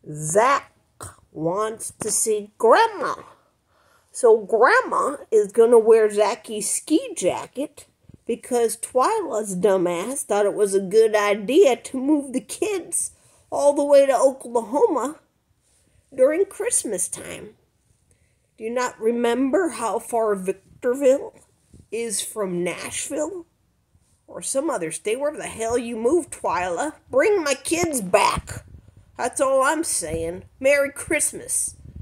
Zach wants to see Grandma. So Grandma is going to wear Zacky's ski jacket because Twyla's dumbass thought it was a good idea to move the kids all the way to Oklahoma during Christmas time. Do you not remember how far Victorville is from Nashville? Or some other state, wherever the hell you moved, Twyla. Bring my kids back. That's all I'm saying. Merry Christmas.